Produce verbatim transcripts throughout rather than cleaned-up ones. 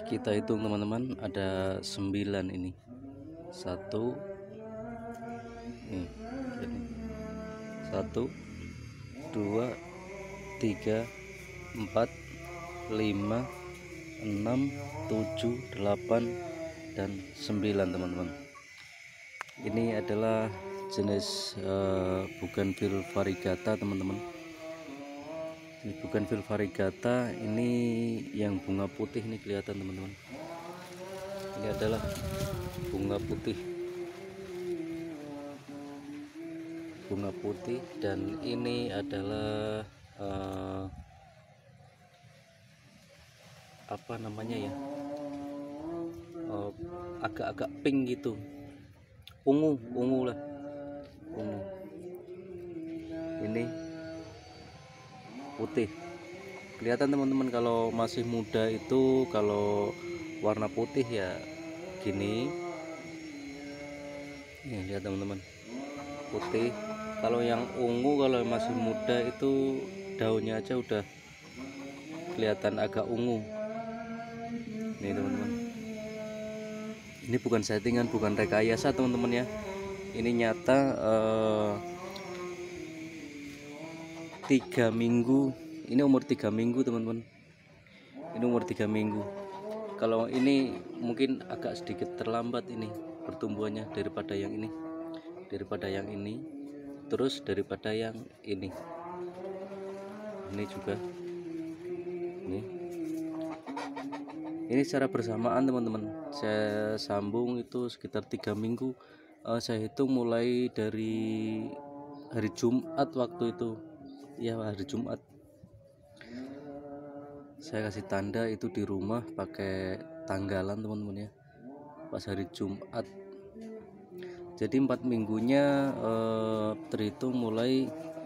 Kita hitung teman-teman, ada sembilan ini. Satu nih, ini. Satu, dua, tiga, empat, lima, enam, tujuh, delapan, dan sembilan teman-teman. Ini adalah jenis uh, bugenvil variegata teman-teman. Ini bugenvil variegata, ini yang bunga putih ini kelihatan teman-teman. Ini adalah bunga putih, bunga putih, dan ini adalah uh, apa namanya ya, uh, agak-agak pink gitu, ungu, ungu lah, ungu. Ini putih, kelihatan teman-teman. Kalau masih muda itu kalau warna putih ya gini, nih lihat teman-teman, putih. Kalau yang ungu, kalau masih muda itu daunnya aja udah kelihatan agak ungu. Nih teman-teman, ini bukan settingan, bukan rekayasa teman-teman ya, ini nyata. eh, tiga minggu, ini umur tiga minggu teman-teman, ini umur tiga minggu. Kalau ini mungkin agak sedikit terlambat ini pertumbuhannya daripada yang ini, daripada yang ini, terus daripada yang ini, ini juga, ini ini secara bersamaan teman-teman. Saya sambung itu sekitar tiga minggu. uh, saya hitung mulai dari hari Jumat waktu itu ya, hari Jumat. Saya kasih tanda itu di rumah pakai tanggalan teman-teman ya, pas hari Jumat. Jadi empat minggunya eh, terhitung mulai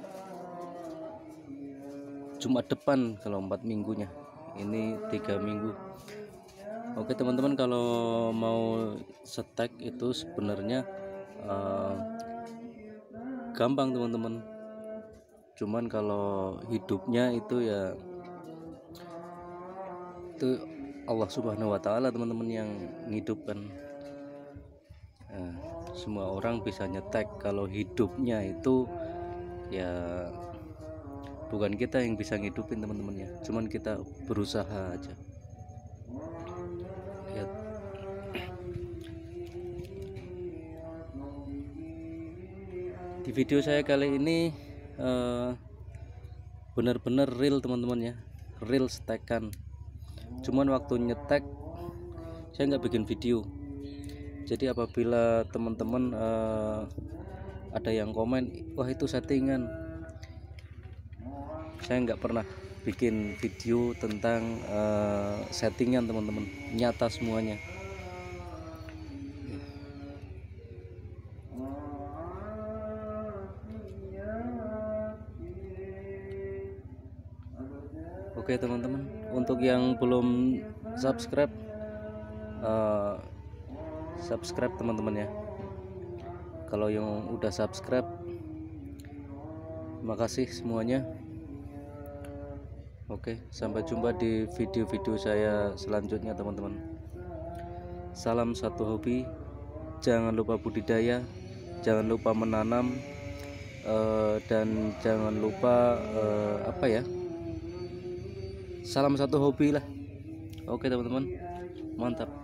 Jumat depan kalau empat minggunya. Ini tiga minggu. Oke teman-teman, kalau mau setek itu sebenarnya eh, gampang teman-teman. Cuman kalau hidupnya itu ya itu Allah Subhanahu wa Ta'ala teman-teman yang menghidupkan. Nah, semua orang bisa nyetek, kalau hidupnya itu ya bukan kita yang bisa ngidupin teman-teman ya, cuman kita berusaha aja. Lihat, di video saya kali ini uh, benar-benar real teman-teman ya, real stekan. Cuman waktu nyetek saya nggak bikin video. Jadi apabila teman-teman uh, ada yang komen, wah itu settingan, saya nggak pernah bikin video tentang uh, settingan teman-teman, nyata semuanya. Oke teman-teman, untuk yang belum subscribe, uh, subscribe teman-teman ya. Kalau yang udah subscribe, makasih semuanya. Oke, sampai jumpa di video-video saya selanjutnya teman-teman. Salam satu hobi, jangan lupa budidaya, jangan lupa menanam, uh, dan jangan lupa uh, apa ya, salam satu hobi lah. Oke teman-teman, mantap.